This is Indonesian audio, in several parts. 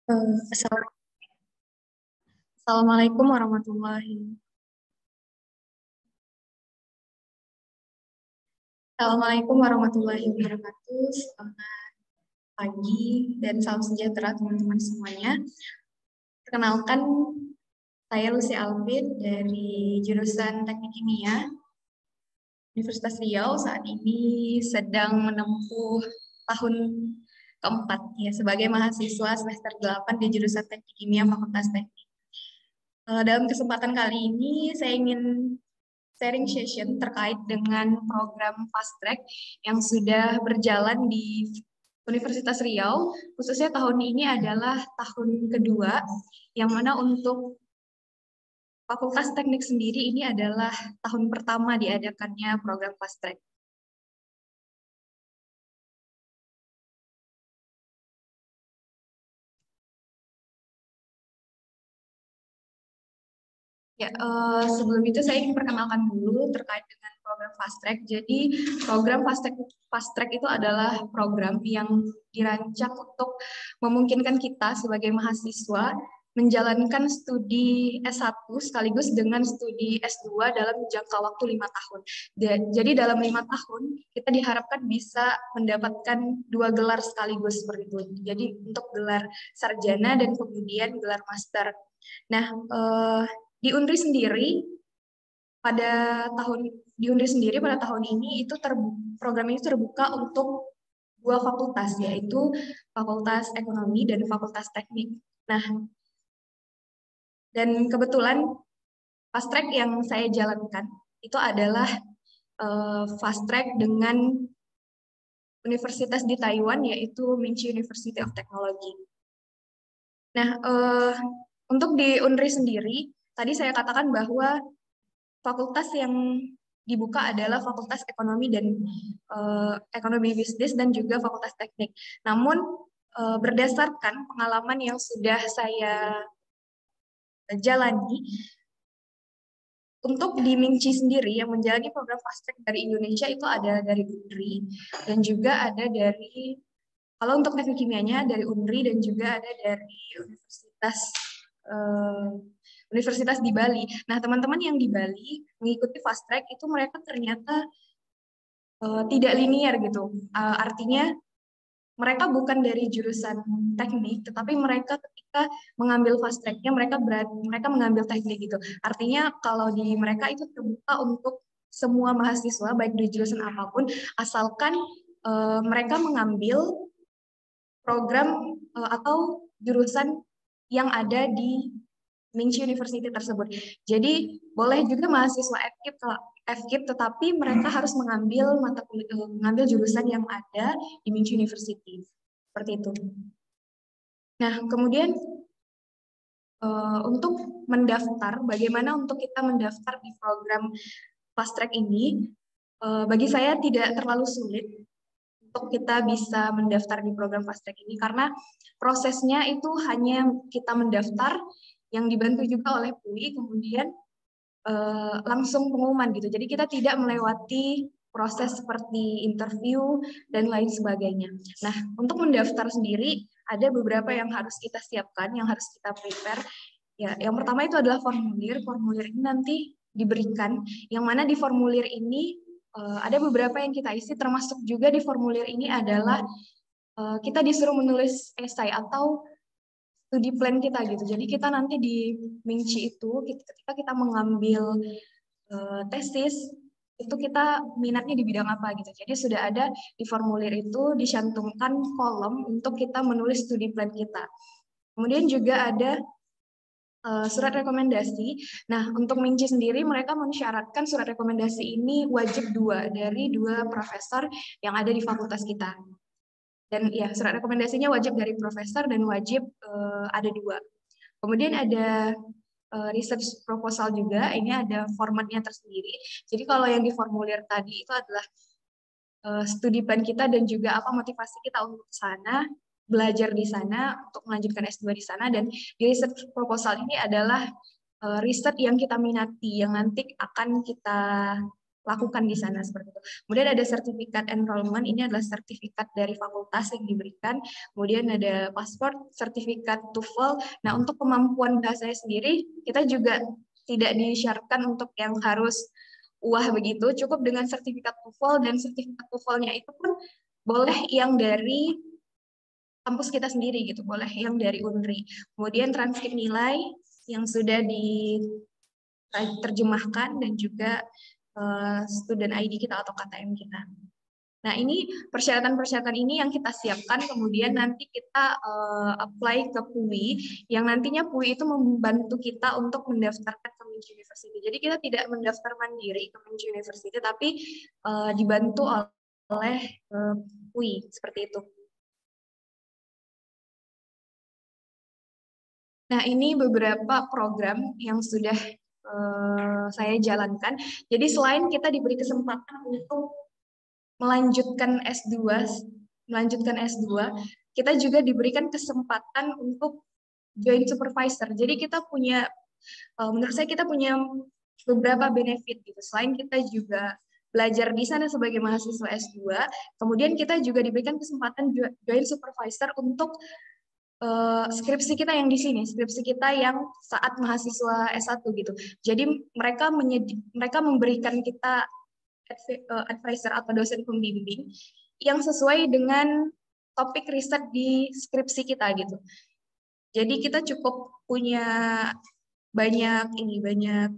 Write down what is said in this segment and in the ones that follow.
Eh, Assalamualaikum warahmatullahi Assalamualaikum warahmatullahi wabarakatuh. Selamat pagi dan salam sejahtera teman-teman semuanya. Perkenalkan, saya Lucy Alvin dari jurusan Teknik Kimia Universitas Riau. Saat ini sedang menempuh tahun keempat ya sebagai mahasiswa semester 8 di jurusan Teknik Kimia Fakultas Teknik. Dalam kesempatan kali ini saya ingin sharing session terkait dengan program Fast Track yang sudah berjalan di Universitas Riau, khususnya tahun ini adalah tahun kedua, yang mana untuk Fakultas Teknik sendiri ini adalah tahun pertama diadakannya program Fast Track. Ya, sebelum itu saya ingin perkenalkan dulu terkait dengan program Fast Track. Jadi, program Fast Track itu adalah program yang dirancang untuk memungkinkan kita sebagai mahasiswa menjalankan studi S1 sekaligus dengan studi S2 dalam jangka waktu 5 tahun. Jadi dalam 5 tahun kita diharapkan bisa mendapatkan 2 gelar sekaligus seperti itu. Jadi untuk gelar sarjana dan kemudian gelar master. Nah, di Unri sendiri pada tahun ini itu program ini terbuka untuk 2 fakultas, yaitu Fakultas Ekonomi dan Fakultas Teknik. Nah, dan kebetulan fast track yang saya jalankan itu adalah fast track dengan universitas di Taiwan, yaitu Minchi University of Technology. Nah, untuk di Unri sendiri, tadi saya katakan bahwa fakultas yang dibuka adalah Fakultas Ekonomi dan Ekonomi Bisnis dan juga Fakultas Teknik. Namun berdasarkan pengalaman yang sudah saya jalani, untuk di Minci sendiri yang menjalani program Fast Track dari Indonesia itu ada dari UNRI dan juga ada dari, kalau untuk teknik kimianya dari UNRI dan juga ada dari Universitas di Bali. Nah, teman-teman yang di Bali mengikuti Fast Track itu mereka ternyata tidak linear gitu. Artinya mereka bukan dari jurusan teknik, tetapi mereka ketika mengambil fast track-nya mereka mengambil teknik gitu. Artinya kalau di mereka itu terbuka untuk semua mahasiswa baik di jurusan apapun, asalkan mereka mengambil program atau jurusan yang ada di Minchi University tersebut. Jadi boleh juga mahasiswa FKIP tetapi mereka harus mengambil jurusan yang ada di Minchi University. Seperti itu. Nah, kemudian untuk mendaftar, bagaimana untuk kita mendaftar di program Fast Track ini? Bagi saya tidak terlalu sulit untuk kita bisa mendaftar di program Fast Track ini karena prosesnya itu hanya kita mendaftar yang dibantu juga oleh PUI, kemudian langsung pengumuman gitu. Jadi kita tidak melewati proses seperti interview dan lain sebagainya. Nah, untuk mendaftar sendiri ada beberapa yang harus kita siapkan, yang harus kita prepare. Ya, yang pertama itu adalah formulir. Formulir ini nanti diberikan, yang mana di formulir ini ada beberapa yang kita isi, termasuk juga di formulir ini adalah kita disuruh menulis esai atau studi plan kita gitu. Jadi kita nanti di Minci itu ketika kita mengambil tesis itu kita minatnya di bidang apa gitu. Jadi sudah ada di formulir itu dicantumkan kolom untuk kita menulis studi plan kita. Kemudian juga ada surat rekomendasi. Nah, untuk Minci sendiri mereka mensyaratkan surat rekomendasi ini wajib dari dua profesor yang ada di fakultas kita. Dan ya, surat rekomendasinya wajib dari profesor dan wajib ada 2. Kemudian ada research proposal juga, ini ada formatnya tersendiri. Jadi kalau yang di formulir tadi itu adalah studi plan kita dan juga apa motivasi kita untuk ke sana, belajar di sana, untuk melanjutkan S2 di sana, dan di research proposal ini adalah riset yang kita minati, yang nanti akan kita lakukan di sana seperti itu. Kemudian ada sertifikat enrollment, ini adalah sertifikat dari fakultas yang diberikan. Kemudian ada paspor, sertifikat TOEFL. Nah, untuk kemampuan bahasanya sendiri, kita juga tidak disyaratkan untuk yang harus wah begitu, cukup dengan sertifikat TOEFL, dan sertifikat TOEFL-nya itu pun boleh yang dari kampus kita sendiri gitu, boleh yang dari UNRI. Kemudian transkrip nilai yang sudah diterjemahkan dan juga student ID kita atau KTM kita. Nah, ini persyaratan-persyaratan ini yang kita siapkan, kemudian nanti kita apply ke PUI, yang nantinya PUI itu membantu kita untuk mendaftarkan ke Minch University. Jadi kita tidak mendaftar mandiri ke Minch University, tapi dibantu oleh PUI, seperti itu. Nah, ini beberapa program yang sudah saya jalankan. Jadi selain kita diberi kesempatan untuk melanjutkan S2, kita juga diberikan kesempatan untuk join supervisor. Jadi kita punya, menurut saya kita punya beberapa benefit gitu. Selain kita juga belajar di sana sebagai mahasiswa S2, kemudian kita juga diberikan kesempatan join supervisor untuk skripsi kita yang di sini, skripsi kita yang saat mahasiswa S1 gitu. Jadi mereka memberikan kita advisor atau dosen pembimbing yang sesuai dengan topik riset di skripsi kita gitu. Jadi kita cukup punya banyak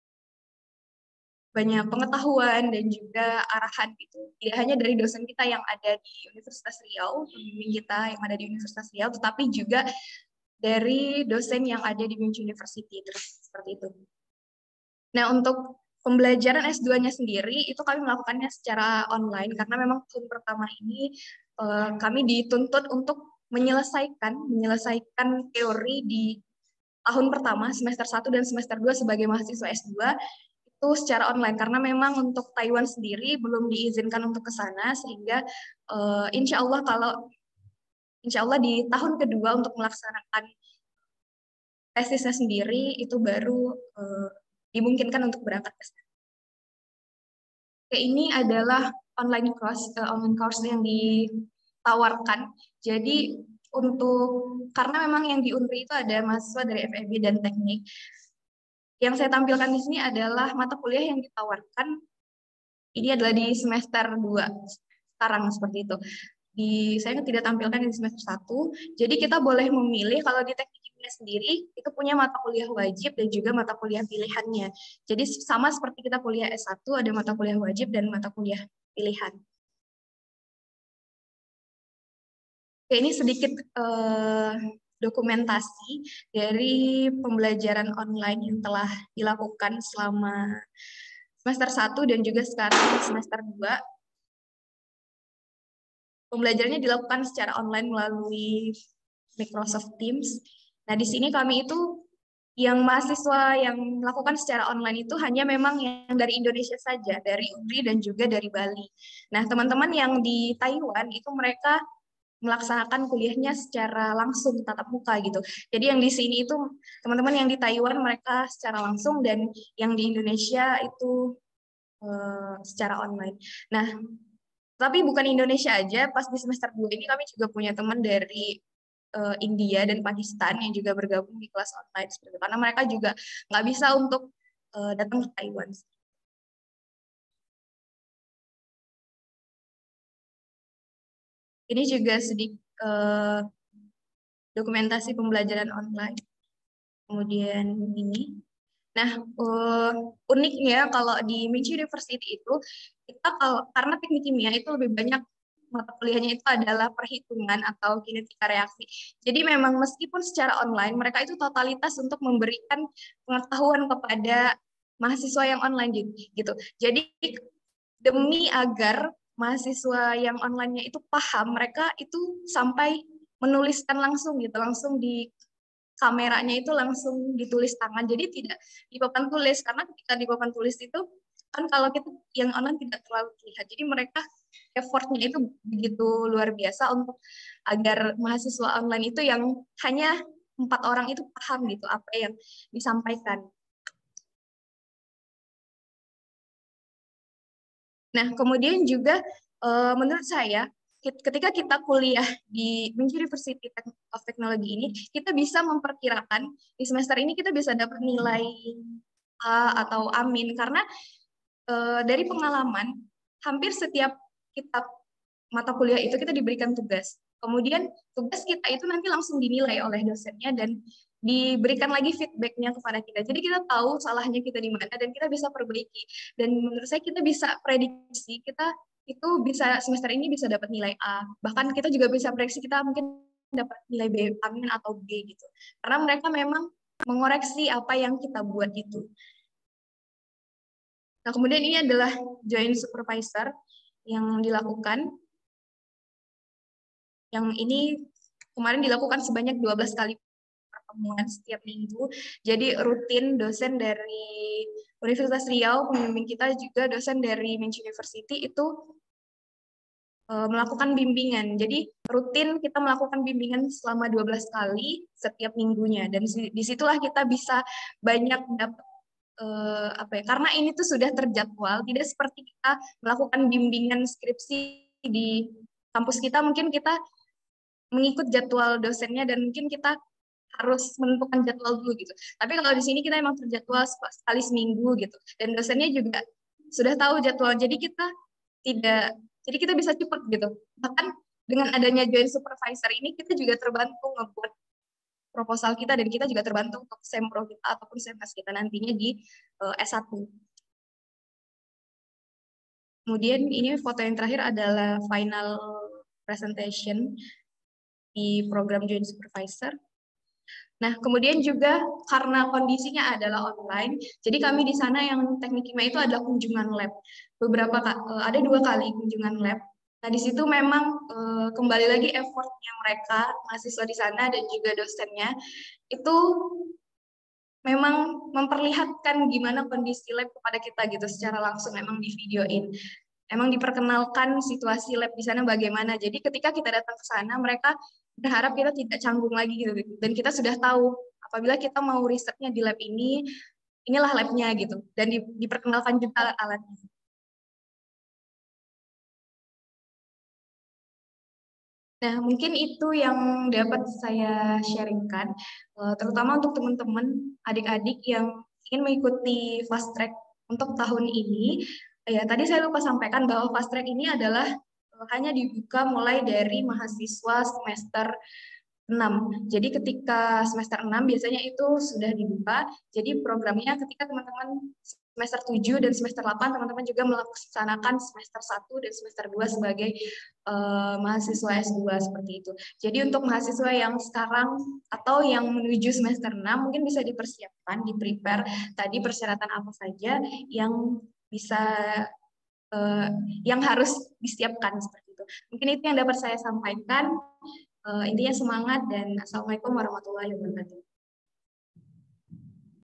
pengetahuan dan juga arahan gitu. Tidak hanya dari dosen kita yang ada di Universitas Riau, pembimbing kita yang ada di Universitas Riau, tetapi juga dari dosen yang ada di Minch University, terus seperti itu. Nah, untuk pembelajaran S2-nya sendiri itu kami melakukannya secara online karena memang tahun pertama ini kami dituntut untuk menyelesaikan teori di tahun pertama semester 1 dan semester 2 sebagai mahasiswa S2 itu secara online karena memang untuk Taiwan sendiri belum diizinkan untuk ke sana sehingga insya Allah di tahun kedua untuk melaksanakan tesisnya sendiri itu baru dimungkinkan untuk berangkat ke sana. Oke, ini adalah online course yang ditawarkan. Jadi karena memang yang di UNRI itu ada mahasiswa dari FEB dan teknik. Yang saya tampilkan di sini adalah mata kuliah yang ditawarkan. Ini adalah di semester 2 sekarang seperti itu. Saya tidak tampilkan di semester 1. Jadi kita boleh memilih kalau di teknik kimia sendiri itu punya mata kuliah wajib dan juga mata kuliah pilihannya. Jadi sama seperti kita kuliah S1 ada mata kuliah wajib dan mata kuliah pilihan. Oke, ini sedikit dokumentasi dari pembelajaran online yang telah dilakukan selama semester 1 dan juga sekarang semester 2. Pembelajarannya dilakukan secara online melalui Microsoft Teams. Nah, di sini kami itu yang mahasiswa yang melakukan secara online itu hanya memang yang dari Indonesia saja, dari UNRI dan juga dari Bali. Nah, teman-teman yang di Taiwan itu mereka melaksanakan kuliahnya secara langsung tatap muka gitu. Jadi yang di sini itu teman-teman yang di Taiwan mereka secara langsung dan yang di Indonesia itu secara online. Nah, tapi bukan Indonesia aja, pas di semester 2 ini kami juga punya teman dari India dan Pakistan yang juga bergabung di kelas online seperti itu. Karena mereka juga nggak bisa untuk datang ke Taiwan. Ini juga sedikit dokumentasi pembelajaran online. Kemudian ini. Nah, uniknya kalau di Minch University itu, kita karena teknik kimia itu lebih banyak mata kuliahnya itu adalah perhitungan atau kinetika reaksi. Jadi memang meskipun secara online, mereka itu totalitas untuk memberikan pengetahuan kepada mahasiswa yang online gitu. Jadi demi agar mahasiswa yang online-nya itu paham, mereka itu sampai menuliskan langsung gitu, langsung di kameranya itu langsung ditulis tangan, jadi tidak di papan tulis, karena ketika di papan tulis itu kan kalau kita yang online tidak terlalu terlihat, jadi mereka effortnya itu begitu luar biasa untuk agar mahasiswa online itu yang hanya 4 orang itu paham gitu apa yang disampaikan. Nah, kemudian juga menurut saya ketika kita kuliah di Minji University of Technology ini, kita bisa memperkirakan di semester ini kita bisa dapat nilai A atau Amin karena dari pengalaman hampir setiap kitab mata kuliah itu kita diberikan tugas. Kemudian tugas kita itu nanti langsung dinilai oleh dosennya dan diberikan lagi feedbacknya kepada kita. Jadi kita tahu salahnya kita di mana dan kita bisa perbaiki. Dan menurut saya kita bisa prediksi kita itu bisa semester ini bisa dapat nilai A. Bahkan kita juga bisa prediksi kita mungkin dapat nilai B, amin atau B gitu. Karena mereka memang mengoreksi apa yang kita buat itu. Nah, kemudian ini adalah joint supervisor yang dilakukan. Yang ini kemarin dilakukan sebanyak 12 kali pertemuan setiap minggu. Jadi rutin dosen dari Universitas Riau, pembimbing kita juga dosen dari Minchi University itu melakukan bimbingan. Jadi rutin kita melakukan bimbingan selama 12 kali setiap minggunya. Dan disitulah kita bisa banyak dapat karena ini tuh sudah terjadwal, tidak seperti kita melakukan bimbingan skripsi di kampus kita, mungkin kita mengikut jadwal dosennya dan mungkin kita harus menentukan jadwal dulu gitu. Tapi kalau di sini kita emang terjadwal sekali seminggu gitu. Dan dosennya juga sudah tahu jadwal. Jadi kita bisa cepat gitu. Bahkan dengan adanya joint supervisor ini kita juga terbantu ngebuat proposal kita dan kita juga terbantu untuk sempro kita ataupun semtes kita nantinya di S1. Kemudian ini foto yang terakhir adalah final presentation di program joint supervisor. Nah, kemudian juga karena kondisinya adalah online, jadi kami di sana yang teknik kimia itu adalah kunjungan lab. Ada 2 kali kunjungan lab. Nah, di situ memang kembali lagi effortnya mereka, mahasiswa di sana dan juga dosennya, itu memang memperlihatkan gimana kondisi lab kepada kita gitu secara langsung, memang di videoin. Emang diperkenalkan situasi lab di sana bagaimana. Jadi ketika kita datang ke sana, mereka berharap kita tidak canggung lagi gitu. Dan kita sudah tahu apabila kita mau risetnya di lab ini, inilah labnya gitu. Dan diperkenalkan juga alat-alatnya. Nah, mungkin itu yang dapat saya sharingkan, terutama untuk teman-teman, adik-adik yang ingin mengikuti fast track untuk tahun ini. Ya, tadi saya lupa sampaikan bahwa fast track ini adalah hanya dibuka mulai dari mahasiswa semester 6. Jadi ketika semester 6 biasanya itu sudah dibuka. Jadi programnya ketika teman-teman semester 7 dan semester 8 teman-teman juga melaksanakan semester 1 dan semester 2 sebagai mahasiswa S2 seperti itu. Jadi untuk mahasiswa yang sekarang atau yang menuju semester 6 mungkin bisa dipersiapkan, di-prepare tadi persyaratan apa saja yang bisa yang harus disiapkan seperti itu. Mungkin itu yang dapat saya sampaikan. Intinya semangat dan assalamualaikum warahmatullahi wabarakatuh.